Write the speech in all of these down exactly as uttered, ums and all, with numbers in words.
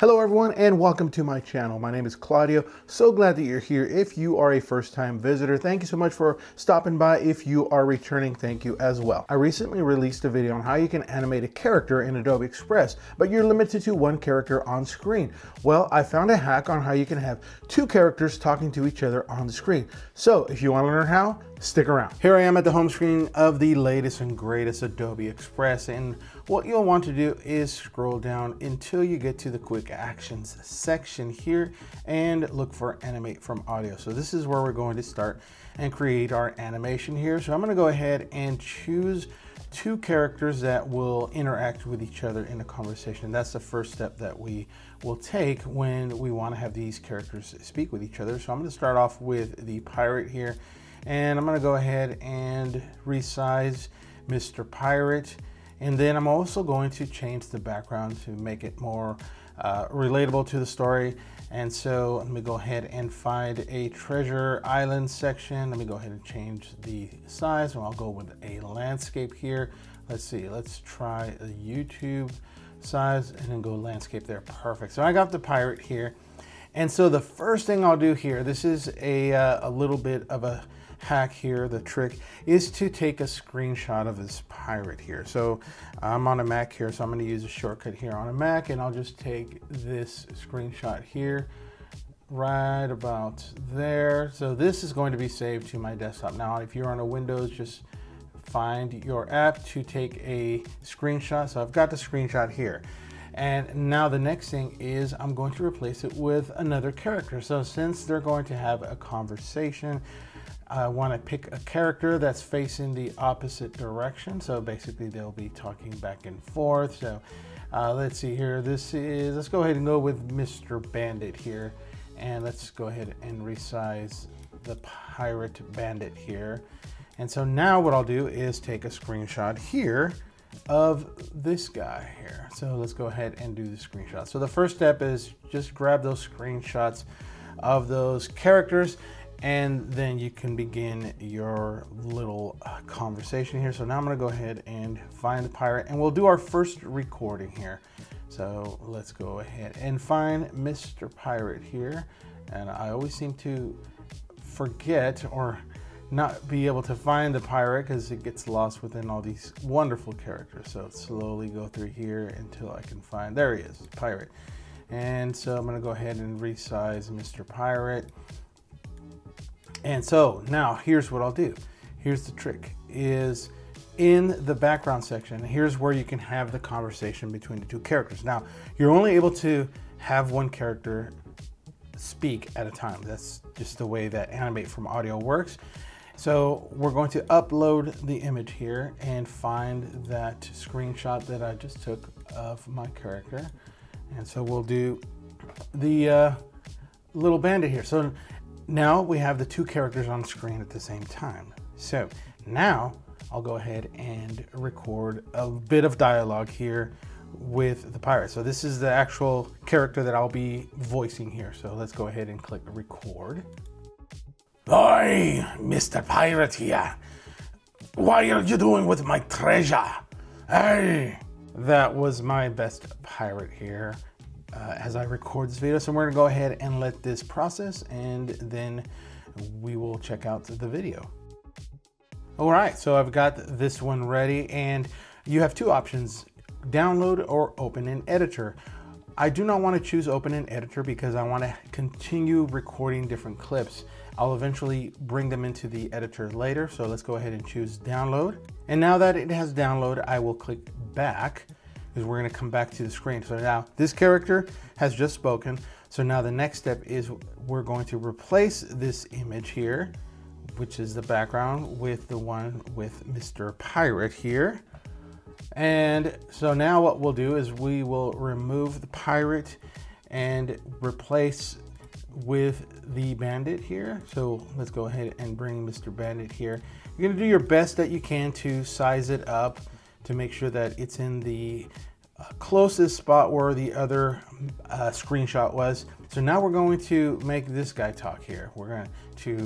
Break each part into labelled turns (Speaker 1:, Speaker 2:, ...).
Speaker 1: Hello everyone and welcome to my channel. My name is Claudio. So glad that you're here. If you are a first-time visitor, thank you so much for stopping by. If you are returning, thank you as well. I recently released a video on how you can animate a character in Adobe Express, but you're limited to one character on screen. Well, I found a hack on how you can have two characters talking to each other on the screen. So if you want to learn how, stick around. Here I am at the home screen of the latest and greatest Adobe Express, and what you'll want to do is scroll down until you get to the quick actions section here and look for Animate from Audio. So this is where we're going to start and create our animation here. So I'm going to go ahead and choose two characters that will interact with each other in a conversation. That's the first step that we will take when we want to have these characters speak with each other. So I'm going to start off with the pirate here, and I'm going to go ahead and resize Mister Pirate. And then I'm also going to change the background to make it more uh, relatable to the story. And so let me go ahead and find a treasure island section. Let me go ahead and change the size, and I'll go with a landscape here. Let's see, let's try a YouTube size and then go landscape there. Perfect. So I got the pirate here. And so the first thing I'll do here, this is a, uh, a little bit of a hack here. The trick is to take a screenshot of this pirate here. So I'm on a Mac here, so I'm going to use a shortcut here on a Mac, and I'll just take this screenshot here right about there. So this is going to be saved to my desktop. Now if you're on a Windows, just find your app to take a screenshot. So I've got the screenshot here. And now the next thing is I'm going to replace it with another character. So since they're going to have a conversation, I want to pick a character that's facing the opposite direction. So basically they'll be talking back and forth. So uh, let's see here. This is, let's go ahead and go with Mister Bandit here. And let's go ahead and resize the pirate bandit here. And so now what I'll do is take a screenshot here of this guy here. So let's go ahead and do the screenshot. So the first step is just grab those screenshots of those characters, and then you can begin your little uh, conversation here. So now I'm going to go ahead and find the pirate, and we'll do our first recording here. So let's go ahead and find Mister Pirate here. And I always seem to forget or not be able to find the pirate because it gets lost within all these wonderful characters. So slowly go through here until I can find, there he is, pirate. And so I'm going to go ahead and resize Mister Pirate. And so now here's what I'll do. Here's the trick, is in the background section, here's where you can have the conversation between the two characters. Now, you're only able to have one character speak at a time. That's just the way that Animate from Audio works. So we're going to upload the image here and find that screenshot that I just took of my character. And so we'll do the uh, little bandit here. So now we have the two characters on screen at the same time. So now I'll go ahead and record a bit of dialogue here with the pirate. So this is the actual character that I'll be voicing here. So let's go ahead and click record.
Speaker 2: Oi, Mister Pirate here. What are you doing with my treasure? Hey.
Speaker 1: That was my best pirate here. Uh, as I record this video. So we're gonna go ahead and let this process, and then we will check out the video. All right, so I've got this one ready, and you have two options, download or open in editor. I do not want to choose open in editor because I want to continue recording different clips. I'll eventually bring them into the editor later. So let's go ahead and choose download. And now that it has downloaded, I will click back, because we're going to come back to the screen. So now this character has just spoken. So now the next step is we're going to replace this image here, which is the background, with the one with Mister Pirate here. And so now what we'll do is we will remove the pirate and replace with the bandit here. So let's go ahead and bring Mister Bandit here. You're going to do your best that you can to size it up to make sure that it's in the uh, closest spot where the other uh, screenshot was. So now we're going to make this guy talk here. We're going to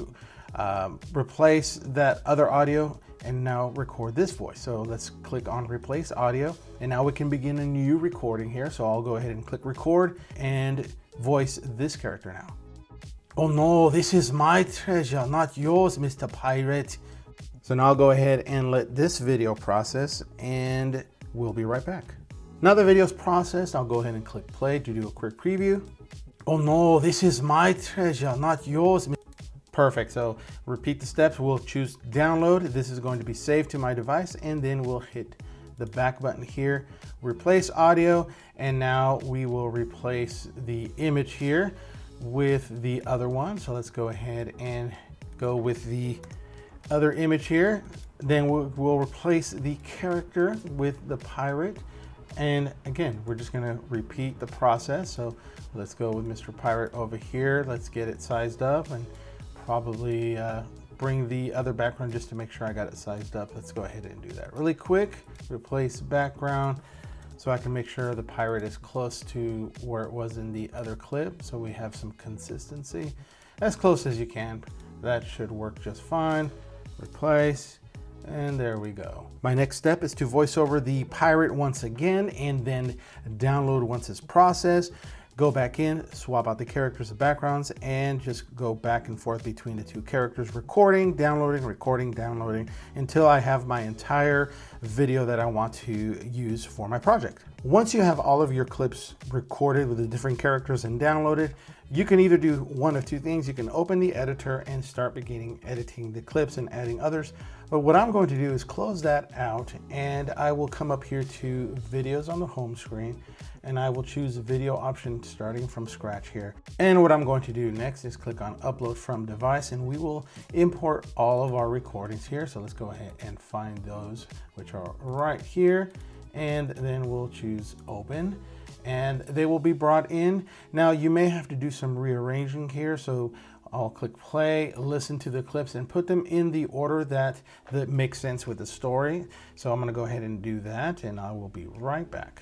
Speaker 1: um, replace that other audio and now record this voice. So let's click on replace audio, and now we can begin a new recording here. So I'll go ahead and click record and voice this character now.
Speaker 2: Oh no, this is my treasure, not yours, Mister Pirate.
Speaker 1: So now I'll go ahead and let this video process, and we'll be right back. Now the video's processed, I'll go ahead and click play to do a quick preview.
Speaker 2: Oh no, this is my treasure, not yours.
Speaker 1: Perfect, so repeat the steps. We'll choose download. This is going to be saved to my device, and then we'll hit the back button here, replace audio, and now we will replace the image here with the other one. So let's go ahead and go with the other image here. Then we'll, we'll replace the character with the pirate. And again, we're just gonna repeat the process. So let's go with Mister Pirate over here. Let's get it sized up and probably uh, bring the other background just to make sure I got it sized up. Let's go ahead and do that really quick. Replace background so I can make sure the pirate is close to where it was in the other clip. So we have some consistency, as close as you can. That should work just fine. Replace, and there we go. My next step is to voice over the pirate once again, and then download once it's processed. Go back in, swap out the characters and backgrounds, and just go back and forth between the two characters, recording, downloading, recording, downloading, until I have my entire video that I want to use for my project. Once you have all of your clips recorded with the different characters and downloaded, you can either do one of two things. You can open the editor and start beginning editing the clips and adding others. But what I'm going to do is close that out, and I will come up here to videos on the home screen, and I will choose the video option starting from scratch here. And what I'm going to do next is click on upload from device, and we will import all of our recordings here. So let's go ahead and find those, which are right here. And then we'll choose open, and they will be brought in. Now you may have to do some rearranging here. So I'll click play, listen to the clips, and put them in the order that, that makes sense with the story. So I'm gonna go ahead and do that, and I will be right back.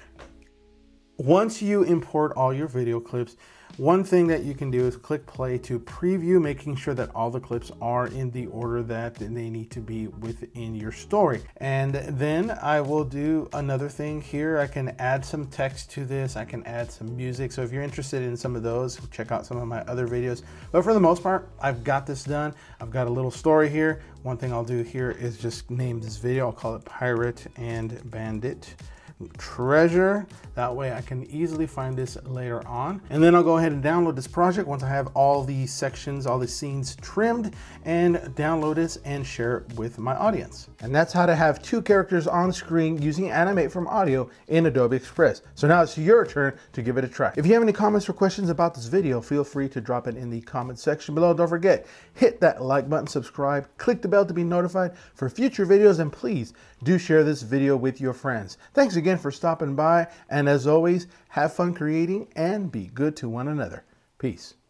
Speaker 1: Once you import all your video clips, one thing that you can do is click play to preview, making sure that all the clips are in the order that they need to be within your story. And then I will do another thing here. I can add some text to this. I can add some music. So if you're interested in some of those, check out some of my other videos. But for the most part, I've got this done. I've got a little story here. One thing I'll do here is just name this video. I'll call it Pirate and Bandit Treasure. That way I can easily find this later on. And then I'll go ahead and download this project once I have all the sections, all the scenes trimmed, and download this and share it with my audience. And that's how to have two characters on screen using Animate from Audio in Adobe Express. So now it's your turn to give it a try. If you have any comments or questions about this video, feel free to drop it in the comment section below. Don't forget, hit that like button, subscribe, click the bell to be notified for future videos, and please do share this video with your friends. Thanks again for stopping by, and as always, have fun creating and be good to one another. Peace.